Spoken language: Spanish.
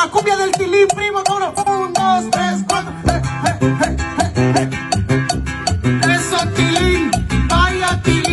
la cumbia del Tilín, primo, cabrón. 1, 2, 3, 4. Eso, Tilín, vaya Tilín.